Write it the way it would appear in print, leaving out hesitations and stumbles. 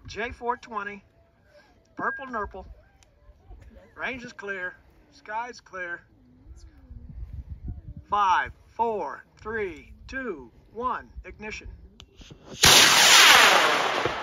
J420, purple nurple, range is clear, sky's clear. 5, 4, 3, 2, 1, ignition.